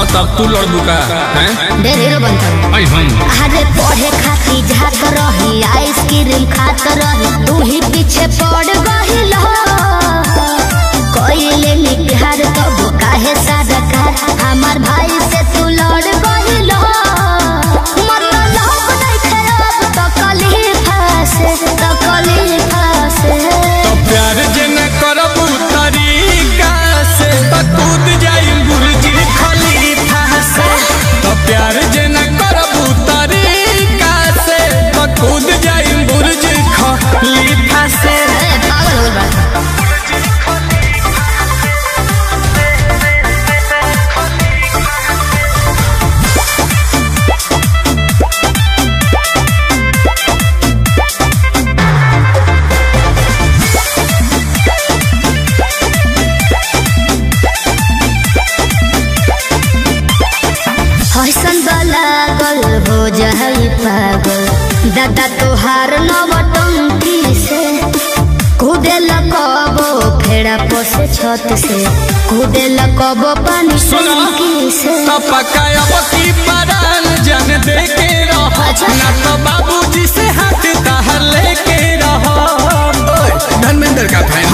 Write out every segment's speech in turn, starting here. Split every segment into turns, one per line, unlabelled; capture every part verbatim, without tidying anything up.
तब तू लड़बू का हैं
ढेर हीरो बनता
आई हम
अरे पढ़े खाती जात रही आइसक्रीम खात रही तू ही पीछे पड़ गइल कोइले में प्यार तब काहे सादा कर हमार भाई से तू लड़ गइल मतलब नहीं खराब तो कली फासे तो कली फासे
तो प्यार जे न करबू तरीका से तो कूद जाई बुर्ज खलीफा से तो प्यार जे न करबू तरीका से तो कूद जाई बुर्ज खलीफा से
पागल हो गया हो जाई पागल दादा तोहार नवटंकी से कूदे लगबो फेड़ा पोसे छत से कूदे लगबो पानी टंकी से
तो पकाया बकी परान जन दे के रहो ना तो बाबूजी से हाथ ताहर लेके रहो धर्मेंद्र का फैन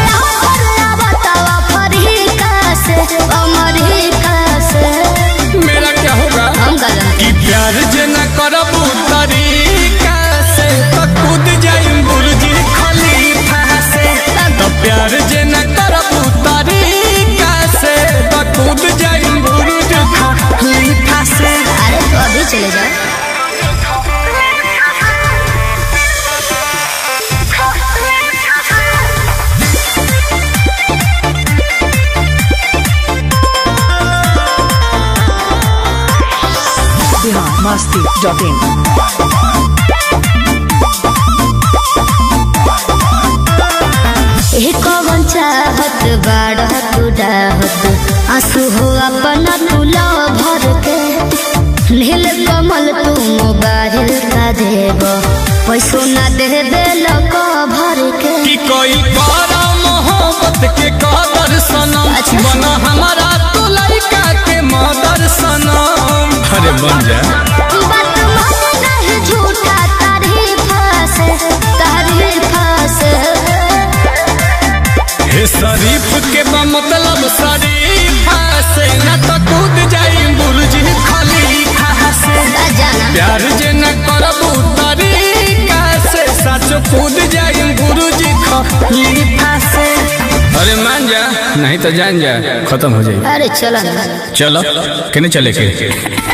मेरा क्या होगा कि प्यार जे न करबू तरीका से तो कूद जाई बुर्ज खलीफा से तो प्यार जे न करबू तरीका से तो कूद जाई बुर्ज खलीफा से
अरे तो अभी चले जाओ
मस्ती डॉट इन
कौन चाहत बाढ़ तू डाहत आंसू हो अपना तू लो भर के नील कमल तू मोबाइल का देव पैसो ना दे दे लो भर के
कि कोई करा मोहब्बत के कदर सनम
अच्छा।
बना हमारा तो लड़का के मदर सनम अरे बन जा
बात माने नहीं झूठा तारीफ से तारीफ से
हे शरीफ के मतलब शरीफा से न तो कूद जाई बुर्ज खलीफा से प्यार जे न करबू तरीका से सच कूद जाई बुर्ज खलीफा से अरे मान जा नहीं तो जान जा खत्म हो जाएगी
अरे चलो
चलो कहने चले के